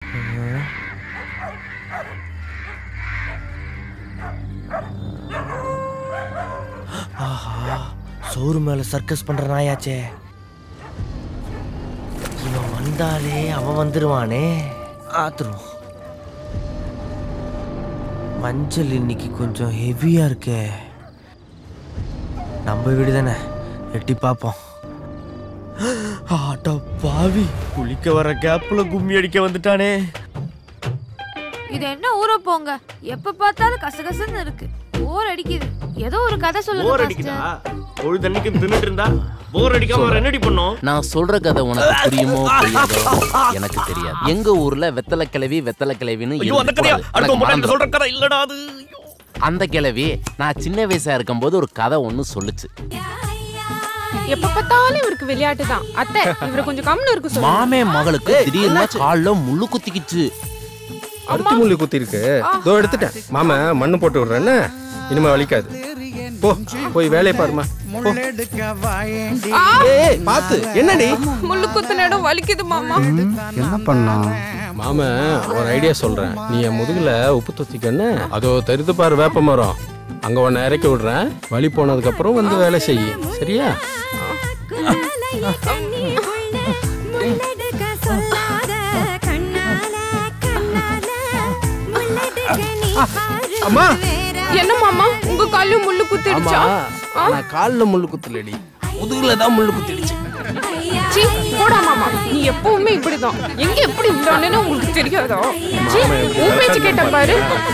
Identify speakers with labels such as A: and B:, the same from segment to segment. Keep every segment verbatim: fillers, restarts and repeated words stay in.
A: ஆஹா, சோறு மேல சர்க்கஸ் பண்ற நாயாச்சே. இவன் வந்தாலே அவன் வந்துருவானே. ஆத்துரும். மஞ்சள் இன்னைக்கு கொஞ்சம் ஹெவியா இருக்கே. நம்ம வீடு தானே, எட்டி பார்ப்போம். ஆட்டோ பாவி, குளிக்க வர கேப்ல கும்மி அடிக்க வந்துட்டானே.
B: இது என்ன ஊர போங்க, எப்ப பார்த்தாலும் கசகசன்னு இருக்கு. போர் அடிக்குது. ஏதோ ஒரு கதை சொல்லுங்க.
A: போர் அடிக்குதா? ஒரு தண்ணிக்கு தின்னுட்டு இருந்தா போர் அடிக்காம வர என்னடி பண்ணோம்?
C: நான் சொல்ற கதை உனக்கு புரியுமோ புரியாதோ எனக்கு தெரியாது. எங்க ஊர்ல வெத்தலை கிழவி வெத்தலை கிழவின்னு
A: சொல்ற கதை இல்லடா அது.
C: அந்த கிழவி நான் சின்ன வயசா இருக்கும்போது ஒரு கதை ஒண்ணு சொல்லுச்சு.
D: எப்ப பார்த்தாலும் இவருக்கு விளையாட்டு தான். அத்தை, இவரை கொஞ்சம் கம்னு இருக்கு சொல்லு.
C: மாமே மகளுக்கு திடீர்னு கால்ல முள்ளு குத்திக்கிச்சு.
E: அடுத்து முள்ளு குத்தி இருக்கு. இதோ எடுத்துட்டேன். மாமா மண்ணு போட்டு விடுறேன்னு, இனிமே வலிக்காது. போ, போய் வேலையை பாருமா. ஏய் பாத்து, என்னடி
D: முள்ளு குத்துன இடம் வலிக்குது மாமா.
E: என்ன பண்ணா? மாமா ஒரு ஐடியா சொல்றேன். நீ என் முதுகுல உப்பு தொத்திக்கன்னு, அதோ தெரிந்து பாரு வேப்ப மரம், அங்க உன்னை இறக்கி விடுறேன். வலி போனதுக்கு அப்புறம் வந்து வேலை செய்ய, சரியா?
D: அம்மா, என்ன மாமா உங்க கால்ல முள்ளு குத்திடுச்சா?
E: நான் கால்ல முள்ளு குத்தலடி, முதுகுல தான் முள்ளு குத்திடுச்சு.
D: சீ போடா மாமா, நீ எப்பவுமே இப்படிதான். எங்க எப்படி இருந்தானே உங்களுக்கு தெரியாதா? சீ உன் பேச்சு கேட்ட பாரு.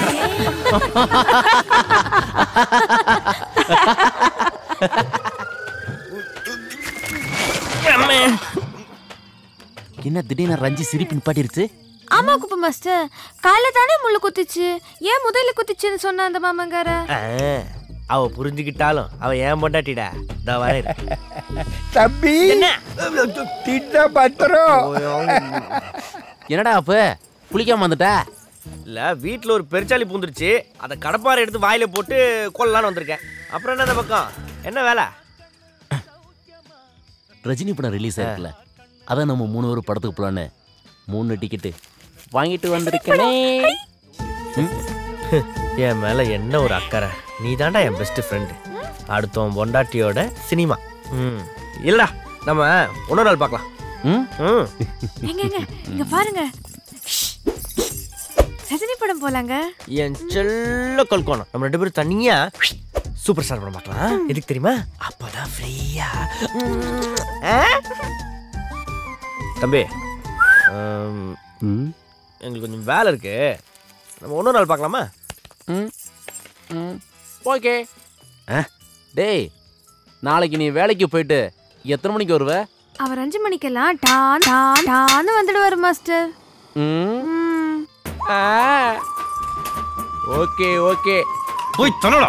C: என்ன திடீர்னு ரஞ்சி சிரிப்பு நிப்பாட்டிருச்சு?
B: ஆமா குப்ப மாஸ்டர், காலைல தானே முள்ளு குத்திச்சு, ஏன் முதல்ல குத்திச்சுன்னு சொன்ன அந்த மாமங்கார.
A: அவ புரிஞ்சுக்கிட்டாலும் அவ ஏன் பொண்டாட்டிடா. இதோ வரேன்
F: தம்பி. என்ன திட்ட பத்திரம்?
C: என்னடா அப்ப குளிக்காம வந்துட்ட?
A: இல்ல, வீட்டுல ஒரு பெருச்சாலி பூந்துருச்சு. அதை கடப்பாறை எடுத்து வாயில போட்டு கொல்லலான்னு வந்திருக்கேன். அப்புறம் என்ன இந்த பக்கம் என்ன வேலை?
C: ரஜினி படம் ரிலீஸ் ஆயிருக்குல்ல, அதான் நம்ம மூணு பேரும் படத்துக்கு போலான்னு மூணு டிக்கெட்டு வாங்கிட்டு வந்திருக்கனே.
A: என் மேல என்ன ஒரு அக்கறை. நீ தாண்டா என் பெஸ்ட் ஃப்ரெண்டு. அடுத்தவன் பொண்டாட்டியோட சினிமா. ம் இல்லடா, நம்ம இன்னொரு நாள் பார்க்கலாம்.
B: ம் எங்க இங்க பாருங்க, ரஜினி படம் போலாங்க.
A: என் செல்ல கொல்கோணம், நம்ம ரெண்டு பேரும் தனியா சூப்பர் ஸ்டார் படம் பார்க்கலாம். எதுக்கு தெரியுமா? அப்பதான் ஃப்ரீயா. தம்பி, எங்களுக்கு கொஞ்சம் வேலை இருக்கு, நம்ம இன்னொரு நாள் பார்க்கலாமா?
C: ஓகே. டேய், நாளைக்கு நீ வேலைக்கு போயிட்டு எத்தனை மணிக்கு வருவ?
B: அவர் அஞ்சு மணிக்கெல்லாம் டான் டான் டான்னு வந்துடுவாரு மாஸ்டர்.
C: ஓகே ஓகே,
A: போய் தரடா.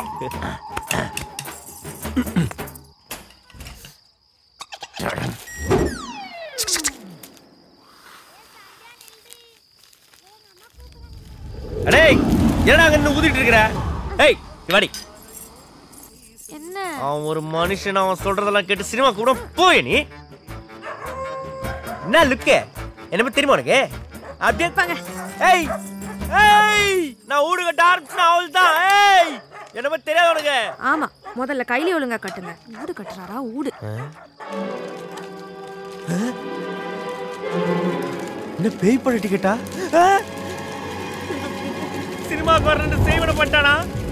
A: அடேய், என்னடா அங்க ஊதிட்டு இருக்கற? ஏய் வாடி.
B: என்ன?
A: அவன் ஒரு மனுஷன், அவன் சொல்றதெல்லாம் கேட்டு சினிமா கூட போய் நீ என்ன லுக்கு? என்ன பத்தி தெரியுமா உனக்கு? அப்படியே
B: பாங்க.
A: ஏய் ஏய், நான் ஊடு கட்ட ஆரம்பிச்சேன், அவள்தான். ஏய், என்ன பத்தி தெரியாது உனக்கு?
B: ஆமா, முதல்ல கையில ஒழுங்கா கட்டுங்க. ஊடு கட்டுறாரா? ஊடு
A: என்ன பேய் பட டிக்கெட்டா? சினிமாக்கு வர்றது சேவனை பண்ணிட்டானா?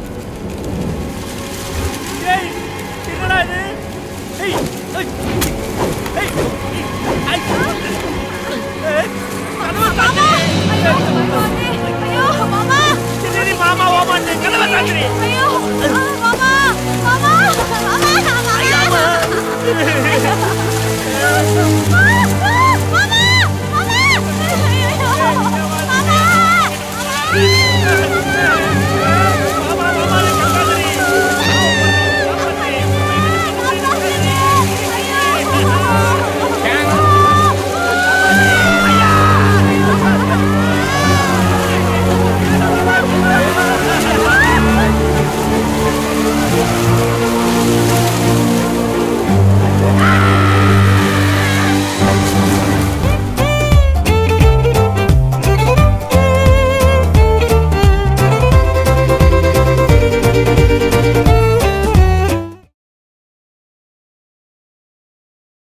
A: ஏய், என்னடா இது? ஏய் ஏய் ஏய் ஏய் கதவை சாத்து.
B: ஐயோ மாமா,
A: சரி மாமா ஓமான்னு கதவை சாத்து.
B: ஐயோ மாமா மாமா மாமா.